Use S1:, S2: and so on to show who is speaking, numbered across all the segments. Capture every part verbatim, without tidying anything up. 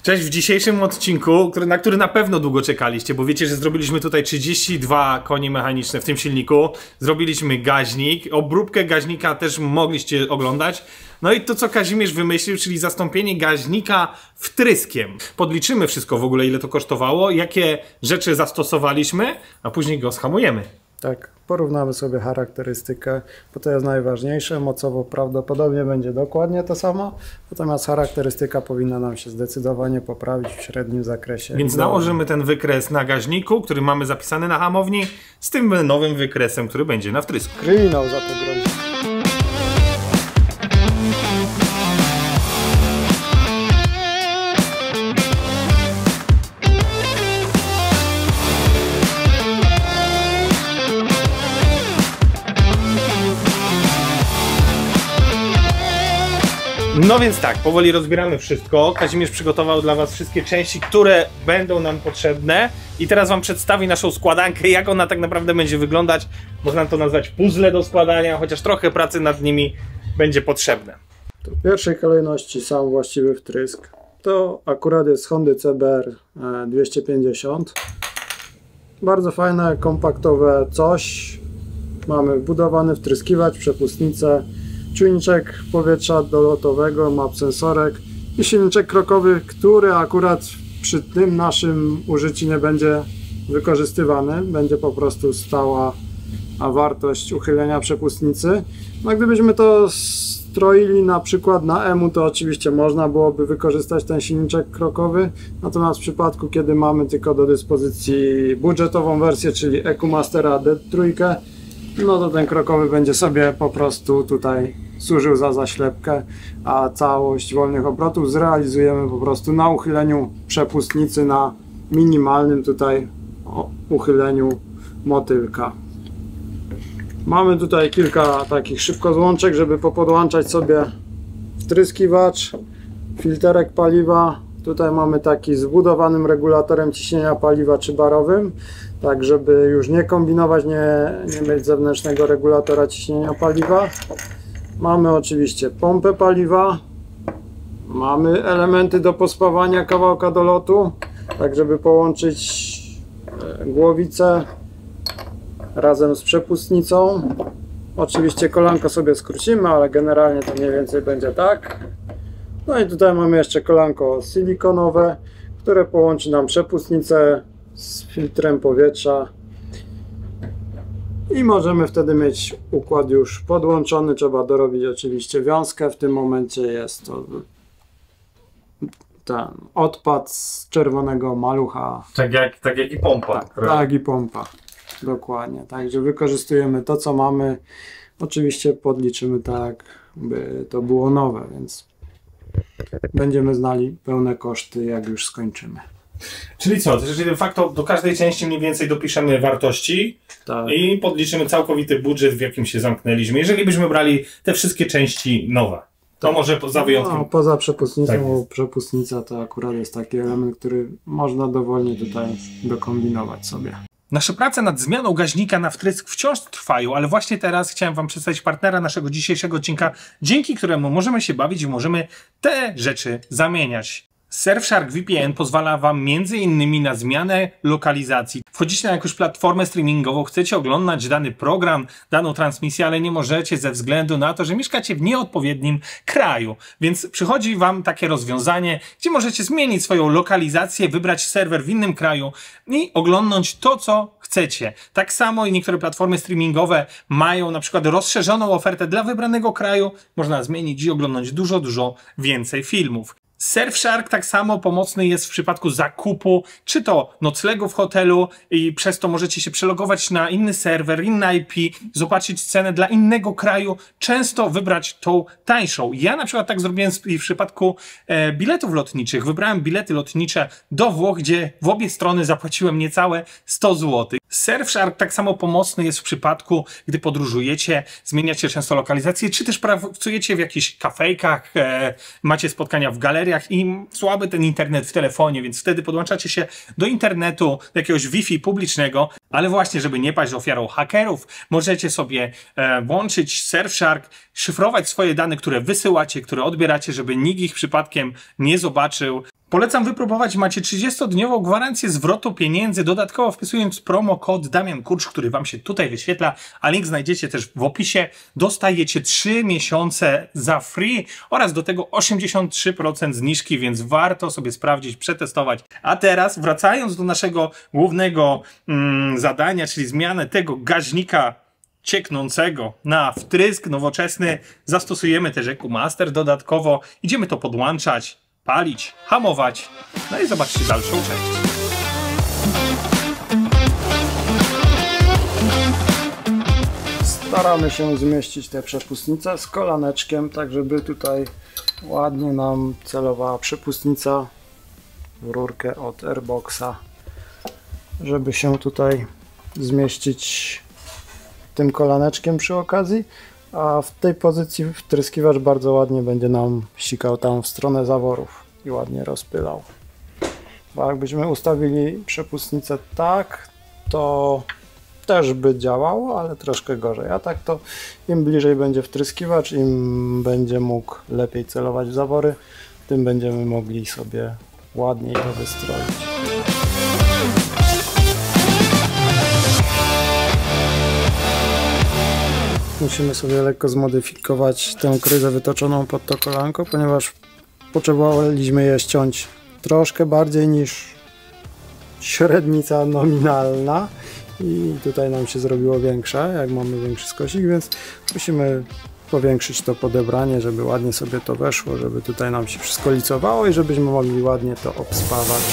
S1: Cześć, w dzisiejszym odcinku, który, na który na pewno długo czekaliście, bo wiecie, że zrobiliśmy tutaj trzydzieści dwa konie mechaniczne w tym silniku. Zrobiliśmy gaźnik, obróbkę gaźnika też mogliście oglądać. No i to, co Kazimierz wymyślił, czyli zastąpienie gaźnika wtryskiem. Podliczymy wszystko w ogóle, ile to kosztowało, jakie rzeczy zastosowaliśmy, a później go schamujemy.
S2: Tak, porównamy sobie charakterystykę, bo to jest najważniejsze. Mocowo prawdopodobnie będzie dokładnie to samo, natomiast charakterystyka powinna nam się zdecydowanie poprawić w średnim zakresie.
S1: Więc nałożymy ten wykres na gaźniku, który mamy zapisany na hamowni, z tym nowym wykresem, który będzie na wtrysku.
S2: Kryminał za to grozi.
S1: No więc tak, powoli rozbieramy wszystko. Kazimierz przygotował dla was wszystkie części, które będą nam potrzebne. I teraz wam przedstawi naszą składankę, jak ona tak naprawdę będzie wyglądać. Można to nazwać puzzle do składania, chociaż trochę pracy nad nimi będzie potrzebne.
S2: To w pierwszej kolejności sam właściwy wtrysk. To akurat jest z Hondy C B R dwieście pięćdziesiąt. Bardzo fajne, kompaktowe coś. Mamy wbudowany wtryskiwacz, przepustnicę, czujniczek powietrza dolotowego, map sensorek i silniczek krokowy, który akurat przy tym naszym użyciu nie będzie wykorzystywany. Będzie po prostu stała wartość uchylenia przepustnicy. No gdybyśmy to stroili na przykład na E M U, to oczywiście można byłoby wykorzystać ten silniczek krokowy. Natomiast w przypadku, kiedy mamy tylko do dyspozycji budżetową wersję, czyli EcoMastera D trzy, no to ten krokowy będzie sobie po prostu tutaj służył za zaślepkę, a całość wolnych obrotów zrealizujemy po prostu na uchyleniu przepustnicy, na minimalnym tutaj uchyleniu motylka. Mamy tutaj kilka takich szybkozłączek, żeby popodłączać sobie wtryskiwacz, filterek paliwa. Tutaj mamy taki z wbudowanym regulatorem ciśnienia paliwa czy barowym, tak żeby już nie kombinować, nie, nie mieć zewnętrznego regulatora ciśnienia paliwa. Mamy oczywiście pompę paliwa, mamy elementy do pospawania kawałka do lotu, tak żeby połączyć głowicę razem z przepustnicą. Oczywiście kolanko sobie skrócimy, ale generalnie to mniej więcej będzie tak. No i tutaj mamy jeszcze kolanko silikonowe, które połączy nam przepustnicę z filtrem powietrza i możemy wtedy mieć układ już podłączony. Trzeba dorobić oczywiście wiązkę. W tym momencie jest to ten odpad z czerwonego malucha.
S1: Tak jak, tak jak i pompa.
S2: Tak, tak i pompa. Dokładnie. Także wykorzystujemy to, co mamy. Oczywiście podliczymy tak, by to było nowe, więc będziemy znali pełne koszty, jak już skończymy.
S1: Czyli co? Czyli de facto do każdej części mniej więcej dopiszemy wartości, tak, i podliczymy całkowity budżet, w jakim się zamknęliśmy. Jeżeli byśmy brali te wszystkie części nowe, to tak, może poza wyjątkiem.
S2: No, poza przepustnicą, tak, bo przepustnica to akurat jest taki element, który można dowolnie tutaj dokombinować sobie.
S1: Nasze prace nad zmianą gaźnika na wtrysk wciąż trwają, ale właśnie teraz chciałem wam przedstawić partnera naszego dzisiejszego odcinka, dzięki któremu możemy się bawić i możemy te rzeczy zamieniać. Surfshark V P N pozwala wam między innymi na zmianę lokalizacji. Wchodzicie na jakąś platformę streamingową, chcecie oglądać dany program, daną transmisję, ale nie możecie ze względu na to, że mieszkacie w nieodpowiednim kraju. Więc przychodzi wam takie rozwiązanie, gdzie możecie zmienić swoją lokalizację, wybrać serwer w innym kraju i oglądnąć to, co chcecie. Tak samo i niektóre platformy streamingowe mają na przykład rozszerzoną ofertę dla wybranego kraju. Można zmienić i oglądać dużo, dużo więcej filmów. Surfshark tak samo pomocny jest w przypadku zakupu, czy to noclegu w hotelu i przez to możecie się przelogować na inny serwer, inny I P, zobaczyć cenę dla innego kraju, często wybrać tą tańszą. Ja na przykład tak zrobiłem w przypadku e, biletów lotniczych. Wybrałem bilety lotnicze do Włoch, gdzie w obie strony zapłaciłem niecałe sto złotych. Surfshark tak samo pomocny jest w przypadku, gdy podróżujecie, zmieniacie często lokalizację, czy też pracujecie w jakichś kafejkach, e, macie spotkania w galeriach i słaby ten internet w telefonie, więc wtedy podłączacie się do internetu, do jakiegoś Wi-Fi publicznego, ale właśnie, żeby nie paść ofiarą hakerów, możecie sobie e, włączyć Surfshark, szyfrować swoje dane, które wysyłacie, które odbieracie, żeby nikt ich przypadkiem nie zobaczył. Polecam wypróbować, macie trzydziestodniową gwarancję zwrotu pieniędzy, dodatkowo wpisując promo kod Damian Kurcz, który wam się tutaj wyświetla, a link znajdziecie też w opisie. Dostajecie trzy miesiące za free oraz do tego osiemdziesiąt trzy procent zniżki, więc warto sobie sprawdzić, przetestować. A teraz wracając do naszego głównego mm, zadania, czyli zmianę tego gaźnika cieknącego na wtrysk nowoczesny, zastosujemy też EcoMaster dodatkowo. Idziemy to podłączać, palić, hamować, no i zobaczcie dalszą część.
S2: Staramy się zmieścić te przepustnice z kolaneczkiem, tak żeby tutaj ładnie nam celowała przepustnica w rurkę od Airboxa, żeby się tutaj zmieścić tym kolaneczkiem przy okazji, a w tej pozycji wtryskiwacz bardzo ładnie będzie nam sikał tam w stronę zaworów i ładnie rozpylał. Bo jakbyśmy ustawili przepustnicę tak, to też by działało, ale troszkę gorzej. A tak to im bliżej będzie wtryskiwacz, im będzie mógł lepiej celować w zawory, tym będziemy mogli sobie ładniej to wystroić. Musimy sobie lekko zmodyfikować tę kryzę wytoczoną pod to kolanko, ponieważ potrzebowaliśmy je ściąć troszkę bardziej niż średnica nominalna i tutaj nam się zrobiło większe, jak mamy większy skosik, więc musimy powiększyć to podebranie, żeby ładnie sobie to weszło, żeby tutaj nam się wszystko licowało i żebyśmy mogli ładnie to obspawać.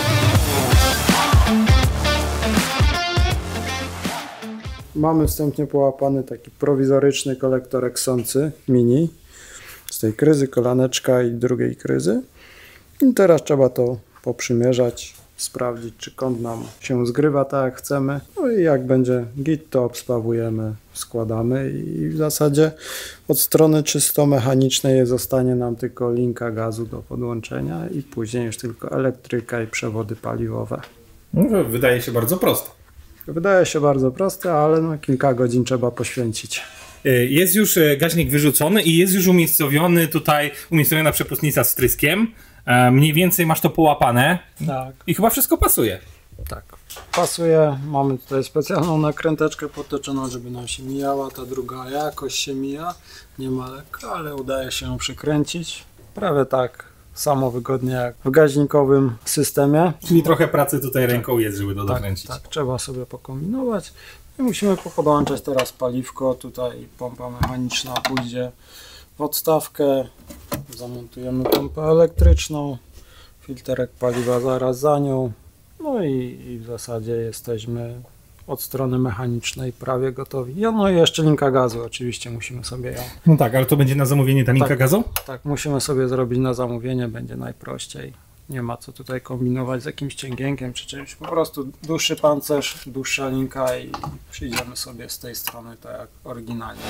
S2: Mamy wstępnie połapany taki prowizoryczny kolektorek sący mini z tej kryzy kolaneczka i drugiej kryzy. I teraz trzeba to poprzymierzać, sprawdzić, czy kąt nam się zgrywa tak jak chcemy. No i jak będzie git, to obspawujemy, składamy i w zasadzie od strony czysto mechanicznej zostanie nam tylko linka gazu do podłączenia i później już tylko elektryka i przewody paliwowe.
S1: No, wydaje się bardzo proste.
S2: Wydaje się bardzo proste, ale no kilka godzin trzeba poświęcić.
S1: Jest już gaźnik wyrzucony i jest już umiejscowiony tutaj, umiejscowiona przepustnica z wtryskiem. Mniej więcej masz to połapane.
S2: Tak.
S1: I chyba wszystko pasuje.
S2: Tak, pasuje. Mamy tutaj specjalną nakręteczkę podtoczoną, żeby nam się mijała. Ta druga jakoś się mija. Nie ma lekko, ale udaje się ją przykręcić. Prawie tak samo wygodnie jak w gaźnikowym systemie.
S1: Czyli trochę pracy tutaj ręką jest, żeby to dokręcić.
S2: Tak, tak, trzeba sobie pokombinować. I musimy podłączać teraz paliwko. Tutaj pompa mechaniczna pójdzie w odstawkę. Zamontujemy pompę elektryczną. Filterek paliwa zaraz za nią. No i, i w zasadzie jesteśmy od strony mechanicznej prawie gotowi. No i jeszcze linka gazu, oczywiście musimy sobie ją...
S1: No tak, ale to będzie na zamówienie ta linka
S2: tak,
S1: gazu?
S2: Tak, musimy sobie zrobić na zamówienie, będzie najprościej. Nie ma co tutaj kombinować z jakimś cięgienkiem czy czymś. Po prostu dłuższy pancerz, dłuższa linka i przyjdziemy sobie z tej strony tak jak oryginalnie.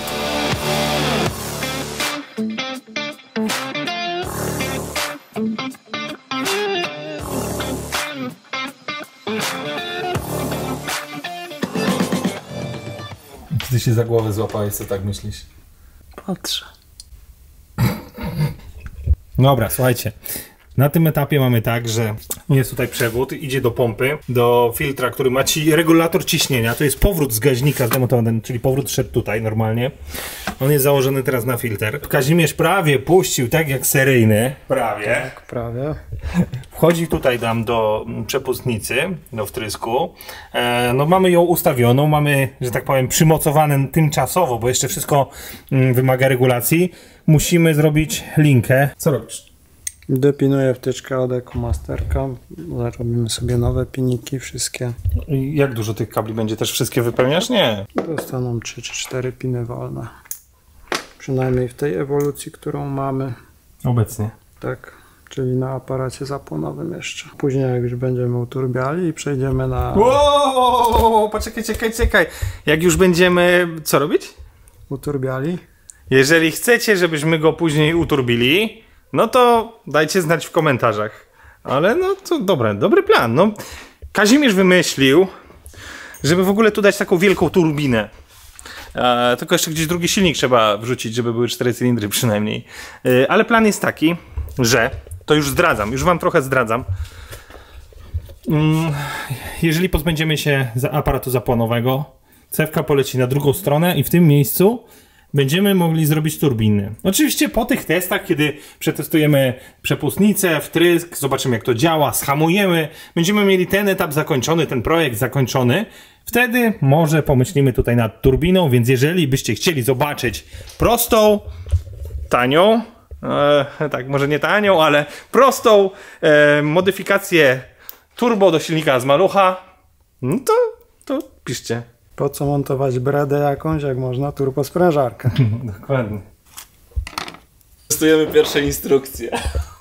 S1: Ty się za głowę złapałeś, co tak myślisz?
S2: Patrzę.
S1: Dobra, słuchajcie. Na tym etapie mamy tak, że jest tutaj przewód, idzie do pompy, do filtra, który ma ci regulator ciśnienia. To jest powrót z gaźnika zdemontowany, czyli powrót szedł tutaj normalnie. On jest założony teraz na filtr. Kazimierz prawie puścił tak jak seryjny. Prawie.
S2: Tak, prawie.
S1: Wchodzi tutaj nam do przepustnicy, do wtrysku. E, no mamy ją ustawioną, mamy, że tak powiem, przymocowane tymczasowo, bo jeszcze wszystko mm, wymaga regulacji. Musimy zrobić linkę. Co robisz?
S2: Depinuję wtyczkę od EcoMasterka. Zarobimy sobie nowe piniki, wszystkie.
S1: I jak dużo tych kabli będzie? Też wszystkie wypełniasz? Nie.
S2: Dostaną trzy czy cztery piny wolne. Przynajmniej w tej ewolucji, którą mamy.
S1: Obecnie.
S2: Tak, czyli na aparacie zapłonowym jeszcze. Później jak już będziemy uturbiali i przejdziemy na...
S1: Wow, poczekaj, czekaj, czekaj. Jak już będziemy... Co robić?
S2: Uturbiali.
S1: Jeżeli chcecie, żebyśmy go później uturbili, no to dajcie znać w komentarzach. Ale no to dobre, dobry plan. No, Kazimierz wymyślił, żeby w ogóle tu dać taką wielką turbinę. E, tylko jeszcze gdzieś drugi silnik trzeba wrzucić, żeby były cztery cylindry przynajmniej. E, ale plan jest taki, że To już zdradzam, już wam trochę zdradzam. Jeżeli pozbędziemy się aparatu zapłonowego, cewka poleci na drugą stronę i w tym miejscu będziemy mogli zrobić turbiny. Oczywiście po tych testach, kiedy przetestujemy przepustnicę, wtrysk, zobaczymy jak to działa, zhamujemy, będziemy mieli ten etap zakończony, ten projekt zakończony, wtedy może pomyślimy tutaj nad turbiną, więc jeżeli byście chcieli zobaczyć prostą, tanią, e, tak może nie tanią, ale prostą e, modyfikację turbo do silnika z malucha, no to, to piszcie.
S2: Po co montować bredę jakąś, jak można turbosprężarkę?
S1: Dokładnie.
S3: Testujemy pierwsze instrukcje.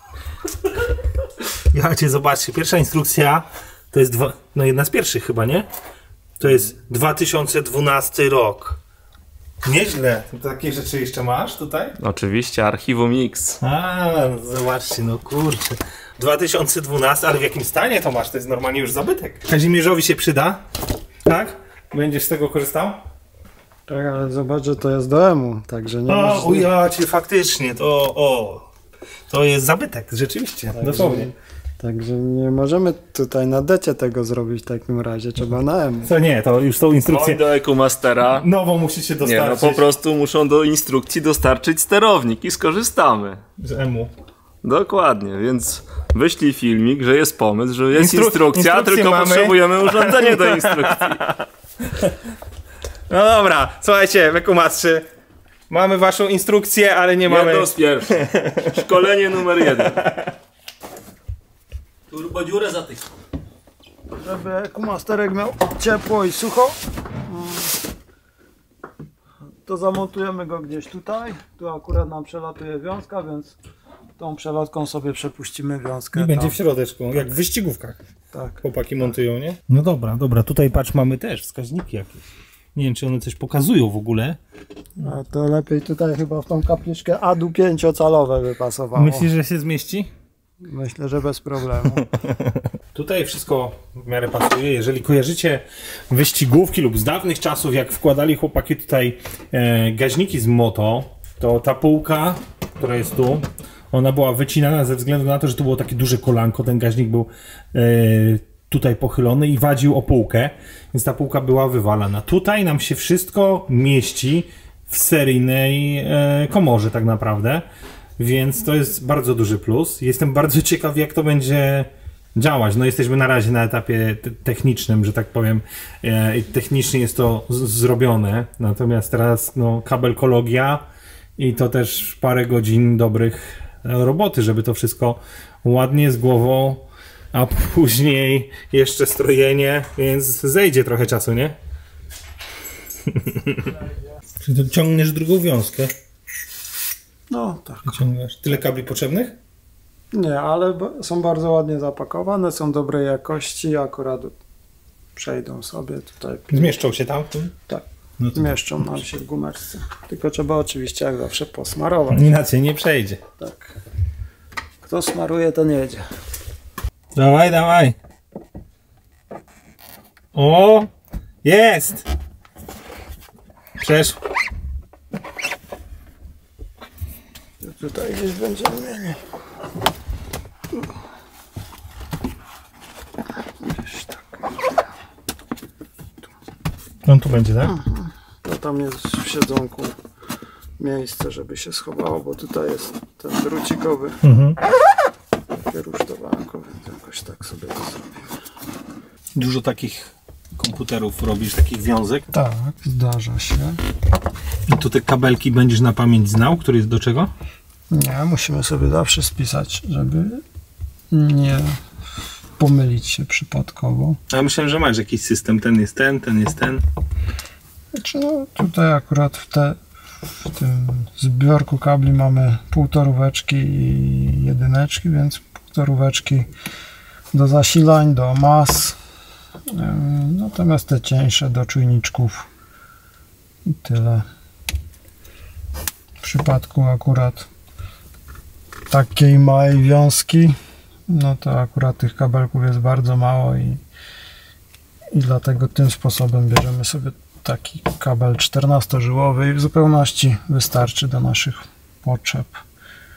S1: Ja cię zobaczcie, pierwsza instrukcja to jest dwa, no jedna z pierwszych chyba, nie? To jest dwa tysiące dwunasty rok. Nieźle. Takie rzeczy jeszcze masz tutaj?
S3: Oczywiście, archiwum X.
S1: A, zobaczcie, no kurczę. dwa tysiące dwunasty, ale w jakim stanie to masz? To jest normalnie już zabytek. Kazimierzowi się przyda, tak? Będziesz z tego korzystał?
S2: Tak, ale zobacz, że to jest do emu, także nie
S1: O,
S2: możesz...
S1: ujacie, faktycznie, to o, to jest zabytek, rzeczywiście,
S2: Także-
S1: dosłownie.
S2: Także nie możemy tutaj na decie tego zrobić w takim razie, trzeba na emu.
S1: To nie, to już tą instrukcję
S3: No i do EcoMastera.
S1: nową musicie
S3: Nie, no
S1: dostarczyć.
S3: po prostu muszą do instrukcji dostarczyć sterownik i skorzystamy.
S1: Z emu.
S3: Dokładnie, więc wyślij filmik, że jest pomysł, że jest
S1: Instru-
S3: instrukcja,
S1: instrukcję
S3: tylko
S1: mamy.
S3: potrzebujemy urządzenie do instrukcji.
S1: No dobra, słuchajcie, Wekumastrze, mamy waszą instrukcję, ale nie mamy...
S3: Jedno z pierwszych. Szkolenie numer jeden. Turbodziurę za tych.
S2: Żeby EcoMasterek miał ciepło i sucho, to zamontujemy go gdzieś tutaj. Tu akurat nam przelatuje wiązka, więc tą przelotką sobie przepuścimy wiązkę.
S1: I będzie
S2: tam.
S1: w środeczku, jak w wyścigówkach.
S2: Tak.
S1: Chłopaki montują, nie? No dobra, dobra, tutaj patrz, mamy też wskaźniki jakieś. Nie wiem, czy one coś pokazują w ogóle.
S2: A to lepiej tutaj chyba w tą kapliczkę A D U pięciocalowe wypasowało.
S1: Myślisz, że się zmieści?
S2: Myślę, że bez problemu.
S1: Tutaj wszystko w miarę pasuje. Jeżeli kojarzycie wyścigówki lub z dawnych czasów, jak wkładali chłopaki tutaj e, gaźniki z moto, to ta półka, która jest tu, ona była wycinana ze względu na to, że tu było takie duże kolanko. Ten gaźnik był e, tutaj pochylony i wadził o półkę, więc ta półka była wywalana. Tutaj nam się wszystko mieści w seryjnej e, komorze tak naprawdę. Więc to jest bardzo duży plus. Jestem bardzo ciekaw, jak to będzie działać. No jesteśmy na razie na etapie te technicznym, że tak powiem. E, technicznie jest to z- zrobione. Natomiast teraz no, kabelkologia i to też parę godzin dobrych e, roboty, żeby to wszystko ładnie z głową, a później jeszcze strojenie, więc zejdzie trochę czasu, nie? Czy to ciągniesz drugą wiązkę?
S2: No tak.
S1: Ciągniesz. Tyle kabli potrzebnych?
S2: Nie, ale b- są bardzo ładnie zapakowane, są dobrej jakości, akurat przejdą sobie tutaj.
S1: Zmieszczą się tam?
S2: Tak.
S1: No to
S2: Zmieszczą nam się w gumerce. Tylko trzeba oczywiście jak zawsze posmarować.
S1: inaczej nie przejdzie.
S2: Tak. Kto smaruje, ten jedzie.
S1: Dawaj, dawaj. O! Jest! Przeszło.
S2: Tutaj gdzieś będziemy mieli. Gdzieś tak.
S1: On tu będzie, tak?
S2: To tam jest w siedzonku miejsce, żeby się schowało, bo tutaj jest ten drucikowy
S1: Mhm.
S2: takie rusztowanko, więc jakoś tak sobie to zrobimy.
S1: Dużo takich komputerów robisz, takich wiązek.
S2: Tak, zdarza się.
S1: I tu te kabelki będziesz na pamięć znał, który jest do czego?
S2: Nie, musimy sobie zawsze spisać, żeby nie pomylić się przypadkowo.
S1: A ja myślałem, że masz jakiś system. Ten jest ten, ten jest ten.
S2: Znaczy, no, tutaj akurat w, te, w tym zbiorku kabli mamy półtoróweczki i jedyneczki, więc półtoróweczki do zasilań, do mas, yy, natomiast te cieńsze do czujniczków i tyle. W przypadku akurat takiej małej wiązki, no to akurat tych kabelków jest bardzo mało i, i dlatego tym sposobem bierzemy sobie taki kabel czternastożyłowy i w zupełności wystarczy do naszych potrzeb.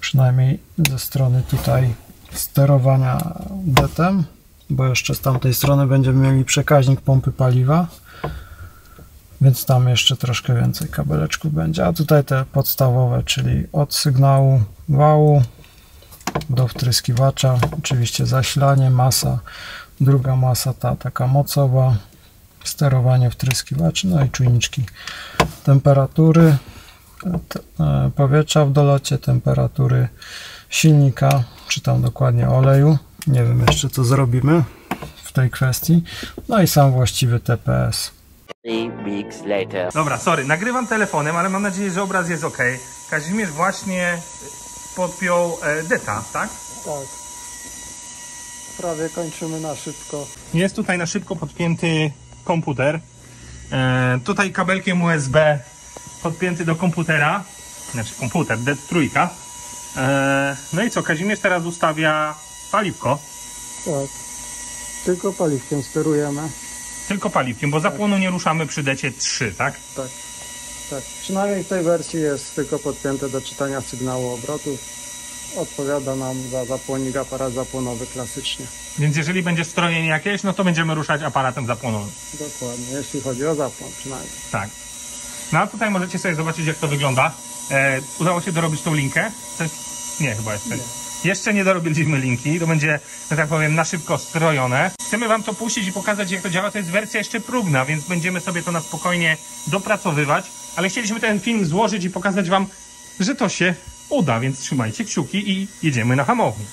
S2: przynajmniej ze strony tutaj sterowania detem, bo jeszcze z tamtej strony będziemy mieli przekaźnik pompy paliwa, więc tam jeszcze troszkę więcej kabeleczków będzie, a tutaj te podstawowe, czyli od sygnału wału do wtryskiwacza, oczywiście zasilanie, masa, druga masa ta taka mocowa, sterowanie wtryskiwaczy, no i czujniczki temperatury powietrza w dolocie, temperatury silnika, czy tam dokładnie oleju, nie wiem jeszcze co zrobimy w tej kwestii, no i sam właściwy T P S.
S1: Dobra, sorry, nagrywam telefonem, ale mam nadzieję, że obraz jest ok. Kazimierz właśnie podpiął e, deta, tak?
S2: Tak. Prawie kończymy na szybko.
S1: Jest tutaj na szybko podpięty komputer. E, tutaj kabelkiem U S B podpięty do komputera. Znaczy komputer, det trzy. E, no i co, Kazimierz teraz ustawia paliwko.
S2: Tak. Tylko paliwkiem sterujemy.
S1: Tylko paliwkiem, bo zapłonu nie ruszamy przy decie trzy, tak?
S2: Tak. Tak. Przynajmniej w tej wersji jest tylko podpięte do czytania sygnału obrotów. Odpowiada nam za zapłonik aparat zapłonowy klasycznie.
S1: Więc jeżeli będzie strojenie jakieś, no to będziemy ruszać aparatem zapłonowym.
S2: Dokładnie, jeśli chodzi o zapłon przynajmniej.
S1: Tak. No a tutaj możecie sobie zobaczyć, jak to wygląda. E, udało się dorobić tą linkę? To jest... Nie, chyba jeszcze nie. Jeszcze nie dorobiliśmy linki, to będzie, że tak powiem, na szybko strojone. Chcemy wam to puścić i pokazać, jak to działa. To jest wersja jeszcze próbna, więc będziemy sobie to na spokojnie dopracowywać. Ale chcieliśmy ten film złożyć i pokazać wam, że to się uda, więc trzymajcie kciuki i jedziemy na hamownię.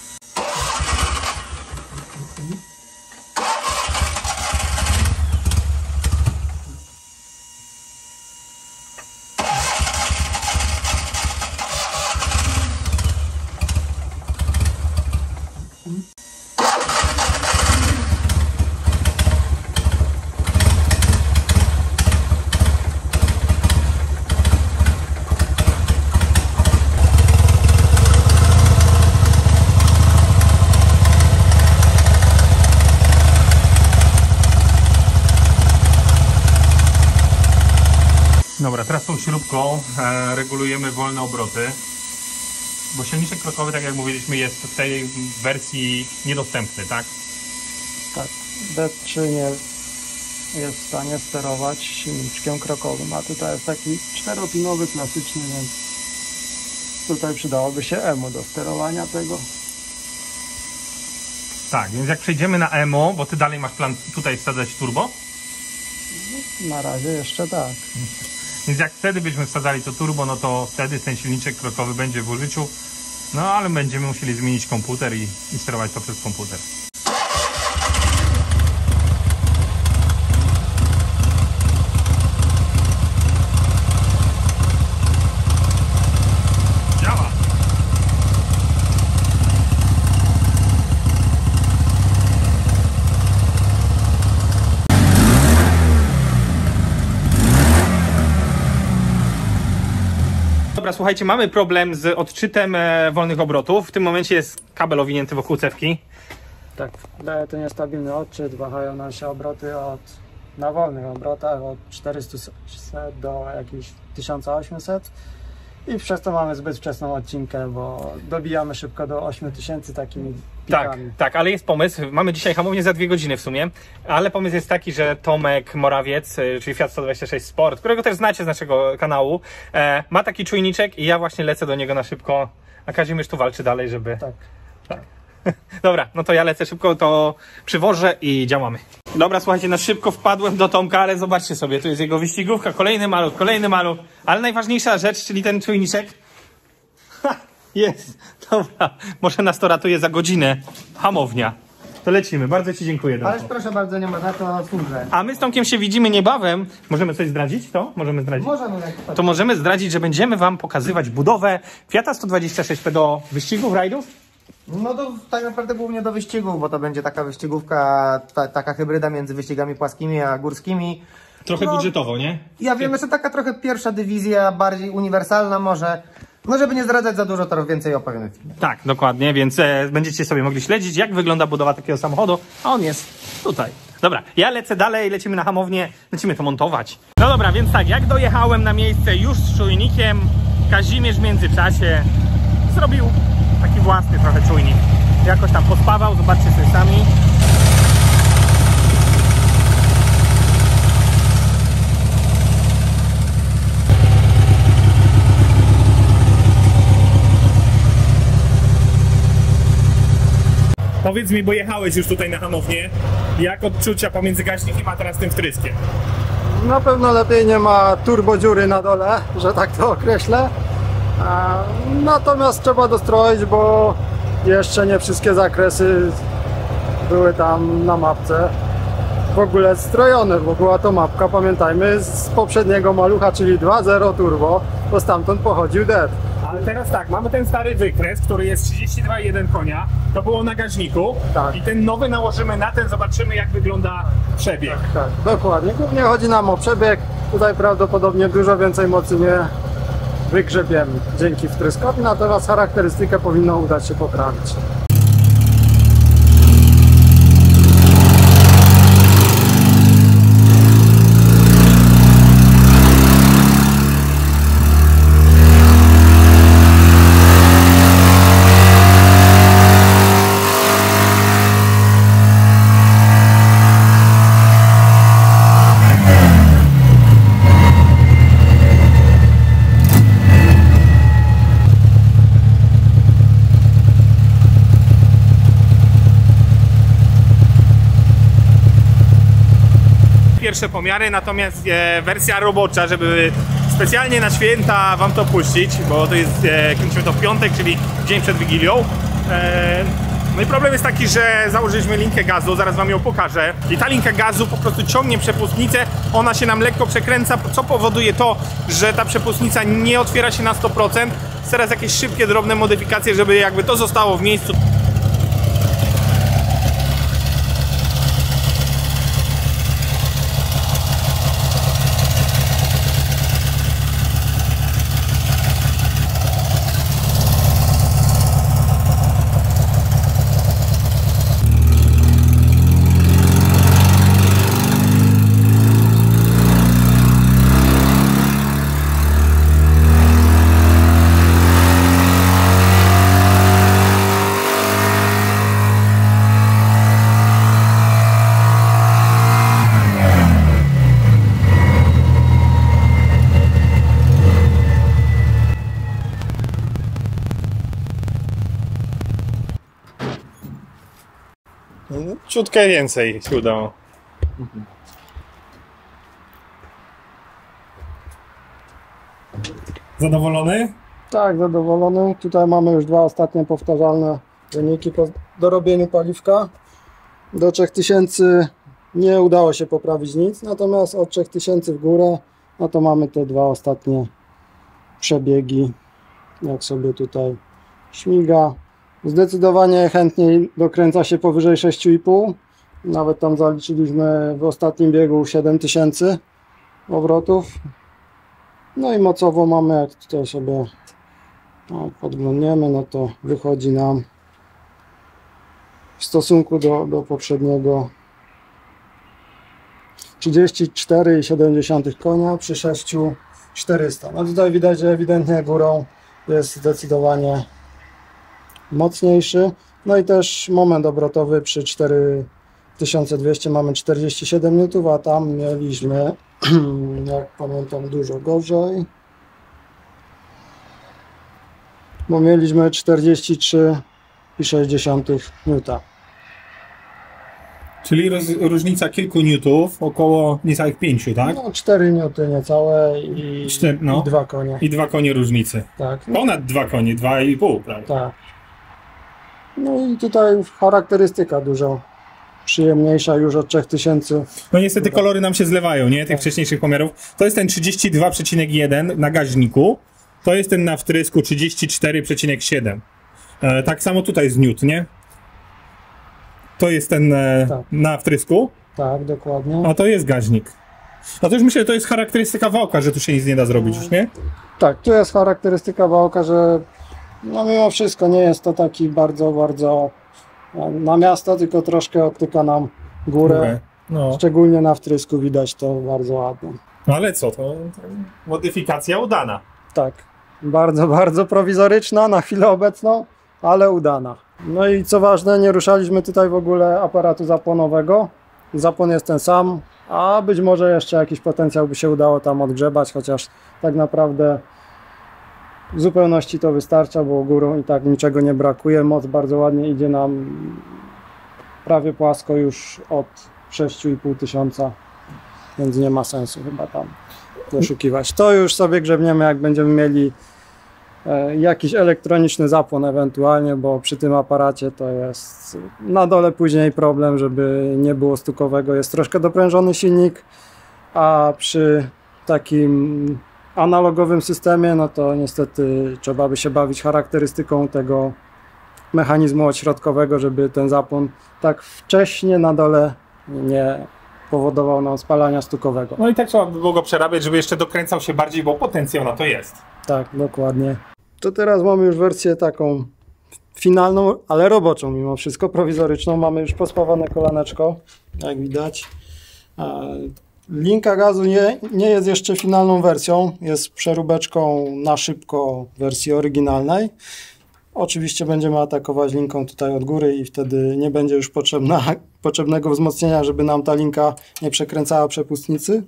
S1: Dobra, teraz tą śrubką e, regulujemy wolne obroty, bo silniczek krokowy, tak jak mówiliśmy, jest w tej wersji niedostępny, tak?
S2: Tak, det trzy nie jest w stanie sterować silniczkiem krokowym, a tutaj jest taki czteropinowy klasyczny, więc tutaj przydałoby się E M O do sterowania tego.
S1: Tak, więc jak przejdziemy na E M O, bo ty dalej masz plan tutaj wsadzać turbo?
S2: Na razie jeszcze tak.
S1: Więc jak wtedy byśmy wsadzali to turbo, no to wtedy ten silniczek krokowy będzie w użyciu. No ale będziemy musieli zmienić komputer i, i sterować to przez komputer. Działa! Dobra, słuchajcie, mamy problem z odczytem e, wolnych obrotów. W tym momencie jest kabel owinięty wokół cewki.
S2: Tak, daje to niestabilny odczyt, wahają nam się obroty od, na wolnych obrotach od czterysta do jakichś tysiąc osiemset i przez to mamy zbyt wczesną odcinkę, bo dobijamy szybko do ośmiu tysięcy takimi pikami.
S1: Tak, tak, ale jest pomysł. Mamy dzisiaj hamownię za dwie godziny w sumie, ale pomysł jest taki, że Tomek Morawiec, czyli Fiat sto dwadzieścia sześć Sport, którego też znacie z naszego kanału, e, ma taki czujniczek i ja właśnie lecę do niego na szybko, a Kazimierz tu walczy dalej, żeby...
S2: Tak.
S1: Tak. Dobra, no to ja lecę szybko, to przywożę i działamy. Dobra, słuchajcie, na szybko wpadłem do Tomka, ale zobaczcie sobie, tu jest jego wyścigówka, kolejny maluch, kolejny maluch, ale najważniejsza rzecz, czyli ten czujniczek. Ha, jest, dobra, może nas to ratuje za godzinę. Hamownia. To lecimy, bardzo ci dziękuję. Tomku.
S4: Ależ proszę bardzo, nie ma za to służę.
S1: A my z Tomkiem się widzimy niebawem. Możemy coś zdradzić? To? Możemy zdradzić?
S4: Możemy, jak
S1: To możemy zdradzić, że będziemy wam pokazywać budowę Fiata sto dwadzieścia sześć P do wyścigów, rajdów?
S4: No to tak naprawdę głównie do wyścigów, bo to będzie taka wyścigówka, ta, taka hybryda między wyścigami płaskimi a górskimi.
S1: Trochę
S4: No,
S1: budżetowo, nie?
S4: Ja wiem, że taka trochę pierwsza dywizja, bardziej uniwersalna może. No żeby nie zdradzać za dużo, to więcej opowiem w filmie.
S1: Tak, dokładnie, więc e, będziecie sobie mogli śledzić, jak wygląda budowa takiego samochodu, a on jest tutaj. Dobra, ja lecę dalej, lecimy na hamownię, lecimy to montować. No dobra, więc tak, jak dojechałem na miejsce już z czujnikiem, Kazimierz w międzyczasie zrobił taki własny trochę czujnik. Jakoś tam pospawał, zobaczcie sobie sami. Powiedz mi, bo jechałeś już tutaj na hamownię, jak odczucia pomiędzy gaźnikiem a teraz tym wtryskiem?
S2: Na pewno lepiej nie ma turbodziury na dole, że tak to określę. A, natomiast trzeba dostroić, bo jeszcze nie wszystkie zakresy były tam na mapce w ogóle strojone, bo była to mapka, pamiętajmy, z poprzedniego malucha, czyli dwa zero turbo, bo stamtąd pochodził D E T.
S1: Ale teraz tak, mamy ten stary wykres, który jest trzydzieści dwa i jeden konia, to było na gaźniku,
S2: Tak.
S1: i ten nowy nałożymy na ten, zobaczymy jak wygląda przebieg.
S2: Tak, dokładnie. Głównie chodzi nam o przebieg. Tutaj prawdopodobnie dużo więcej mocy nie wygrzebiemy dzięki wtryskowi, natomiast charakterystykę powinno udać się poprawić.
S1: Pierwsze pomiary, natomiast e, wersja robocza, żeby specjalnie na święta wam to puścić, bo to jest, e, kręcimy to w piątek, czyli dzień przed Wigilią. E, no i problem jest taki, że założyliśmy linkę gazu, zaraz wam ją pokażę, i ta linka gazu po prostu ciągnie przepustnicę, ona się nam lekko przekręca, co powoduje to, że ta przepustnica nie otwiera się na sto procent. Teraz jakieś szybkie, drobne modyfikacje, żeby jakby to zostało w miejscu. Ciutkę więcej się udało. Zadowolony?
S2: Tak, zadowolony. Tutaj mamy już dwa ostatnie powtarzalne wyniki po dorobieniu paliwka. Do trzech tysięcy nie udało się poprawić nic, natomiast od trzech tysięcy w górę, no to mamy te dwa ostatnie przebiegi. Jak sobie tutaj śmiga. Zdecydowanie chętniej dokręca się powyżej sześć i pół. Nawet tam zaliczyliśmy w ostatnim biegu siedem tysięcy obrotów. No i mocowo mamy, jak tutaj sobie no, podglądniemy, no to wychodzi nam w stosunku do, do poprzedniego trzydzieści cztery przecinek siedem konia przy sześć tysięcy czterysta. No tutaj widać, że ewidentnie górą jest zdecydowanie mocniejszy. No i też moment obrotowy przy cztery tysiące dwieście mamy czterdzieści siedem niutów, a tam mieliśmy, jak pamiętam, dużo gorzej, bo mieliśmy czterdzieści trzy przecinek sześć niuta.
S1: Czyli roz, różnica kilku newtów, około niecałych pięciu, tak?
S2: No cztery niuty niecałe i,
S1: Cztery, no.
S2: i dwa konie.
S1: I dwa konie różnicy.
S2: Tak. No,
S1: Ponad dwa konie, dwa i pół, prawda?
S2: tak. No i tutaj charakterystyka dużo przyjemniejsza już od trzech tysięcy.
S1: No niestety kolory nam się zlewają, nie? Tych
S2: Tak.
S1: wcześniejszych pomiarów. To jest ten trzydzieści dwa przecinek jeden na gaźniku. To jest ten na wtrysku trzydzieści cztery przecinek siedem. E, tak samo tutaj z newt, nie? To jest ten e,
S2: Tak.
S1: na wtrysku,
S2: Tak, dokładnie.
S1: a to jest gaźnik. No to już myślę, że to jest charakterystyka wałka, że tu się nic nie da zrobić już, nie?
S2: Tak, tu jest charakterystyka wałka, że no mimo wszystko nie jest to taki bardzo, bardzo na miasto, tylko troszkę obtyka nam górę.
S1: No.
S2: Szczególnie na wtrysku widać to bardzo ładnie.
S1: No ale co, to, to modyfikacja udana.
S2: Tak. bardzo, bardzo prowizoryczna na chwilę obecną, ale udana. No i co ważne, nie ruszaliśmy tutaj w ogóle aparatu zapłonowego. Zapłon jest ten sam, a być może jeszcze jakiś potencjał by się udało tam odgrzebać, chociaż tak naprawdę w zupełności to wystarcza, bo górą i tak niczego nie brakuje. Moc bardzo ładnie idzie nam prawie płasko już od sześć i pół tysiąca, więc nie ma sensu chyba tam doszukiwać. To już sobie grzebniemy, jak będziemy mieli e, jakiś elektroniczny zapłon ewentualnie, bo przy tym aparacie to jest na dole później problem, żeby nie było stukowego. Jest troszkę doprężony silnik, a przy takim analogowym systemie, no to niestety trzeba by się bawić charakterystyką tego mechanizmu odśrodkowego, żeby ten zapłon tak wcześnie na dole nie powodował nam spalania stukowego.
S1: No i tak trzeba by było go przerabiać, żeby jeszcze dokręcał się bardziej, bo potencjał na to jest.
S2: Tak, dokładnie. To teraz mamy już wersję taką finalną, ale roboczą mimo wszystko, prowizoryczną. Mamy już pospawane kolaneczko, jak widać. Linka gazu nie, nie jest jeszcze finalną wersją, jest przeróbeczką na szybko wersji oryginalnej. Oczywiście będziemy atakować linką tutaj od góry i wtedy nie będzie już potrzebna, potrzebnego wzmocnienia, żeby nam ta linka nie przekręcała przepustnicy.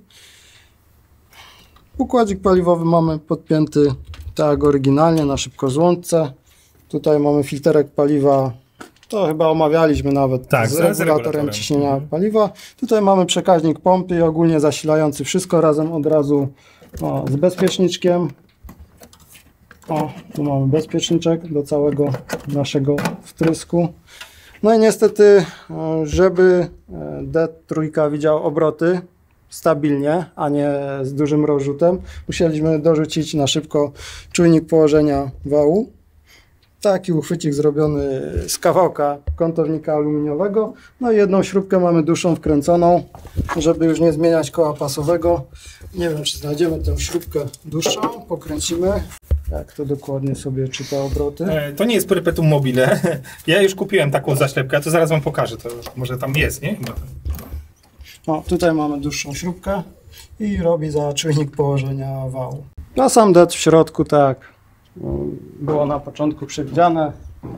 S2: Układzik paliwowy mamy podpięty tak jak oryginalnie na szybkozłączce. Tutaj mamy filterek paliwa, to chyba omawialiśmy nawet
S1: tak,
S2: z,
S1: z
S2: regulatorem,
S1: regulatorem
S2: ciśnienia
S1: mhm.
S2: paliwa. Tutaj mamy przekaźnik pompy i ogólnie zasilający wszystko razem od razu o, z bezpieczniczkiem. O, tu mamy bezpieczniczek do całego naszego wtrysku. No i niestety, żeby D trzy widział obroty stabilnie, a nie z dużym rozrzutem, musieliśmy dorzucić na szybko czujnik położenia wału. Taki uchwycik zrobiony z kawałka kątownika aluminiowego. No i jedną śrubkę mamy dłuższą wkręconą, żeby już nie zmieniać koła pasowego. Nie wiem, czy znajdziemy tę śrubkę dłuższą, pokręcimy. Jak to dokładnie sobie czyta obroty?
S1: E, to nie jest perpetuum mobile. Ja już kupiłem taką zaślepkę, to zaraz wam pokażę. To może tam jest, nie? Chyba.
S2: O, tutaj mamy dłuższą śrubkę i robi za czujnik położenia wału. A sam D E T w środku tak było na początku przewidziane.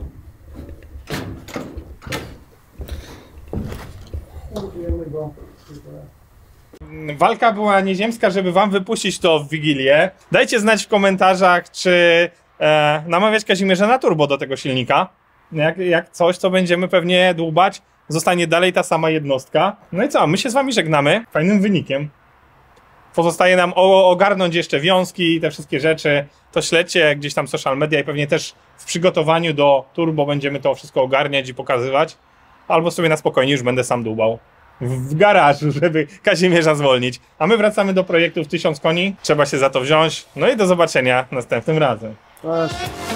S2: Użyjemy go.
S1: Walka była nieziemska, żeby wam wypuścić to w Wigilię. Dajcie znać w komentarzach, czy e, namawiać Kazimierza na turbo do tego silnika. Jak, jak coś, to będziemy pewnie dłubać. Zostanie dalej ta sama jednostka. No i co, my się z wami żegnamy. Fajnym wynikiem. Pozostaje nam o, ogarnąć jeszcze wiązki i te wszystkie rzeczy. To śledźcie gdzieś tam social media i pewnie też w przygotowaniu do turbo będziemy to wszystko ogarniać i pokazywać. Albo sobie na spokojnie już będę sam dłubał w garażu, żeby Kazimierza zwolnić. A my wracamy do projektów tysiąc koni. Trzeba się za to wziąć. No i do zobaczenia następnym razem.
S2: Cześć.